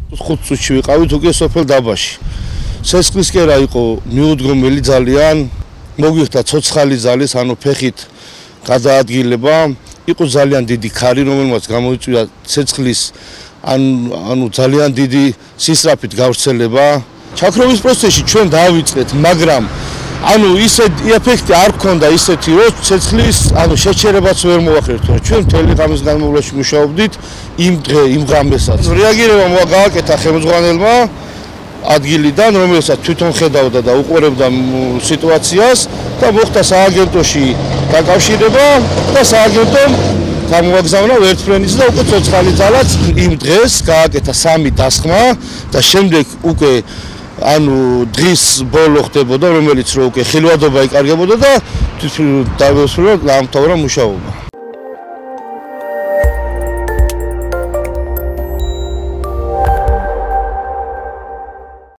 5 წუთში ვიყავით უკვე სოფელ დაბაში. ცეცხლისკერა იყო მიუდგომელი ძალიან, მოგვიხდა ცოცხალი ძალის, ანუ ფეხით გადაადგილება, იყო ძალიან დიდი ქარი, რომელმაც გამოიწვია ცეცხლის ანუ ძალიან დიდი სისწრაფით გავრცელება. ჩაქრობის პროცესში ჩვენ დავიწყეთ, მაგრამ ანუ ისეთ ეფექტი არ გქონდა ისეთი, რომ ცეცხლის შეჩერებაც ვერ მოახერხეთ. ჩვენ მთელი ღამის განმავლობაში მუშაობდით იმ ღამესაც. რეაგირება მოაგაკეთა ხელმძღვანელმა ადგილიდან, რომელსაც თვითონ ხედავდა და უყურებდა სიტუაციას და მოხდა სააგენტოში დაკავშირება და სააგენტომ გამოაგზავნა ვერტმფრენის და უკვე ცოცხალი ძალაც იმ დღეს გააკეთა 3 დასხმა და შემდეგ უკვე დღის ბოლო ხდებოდა, რომელიც რო უკვე ხილვადობა იკარგებოდა და თვითონ დაასრულა მუშაობა.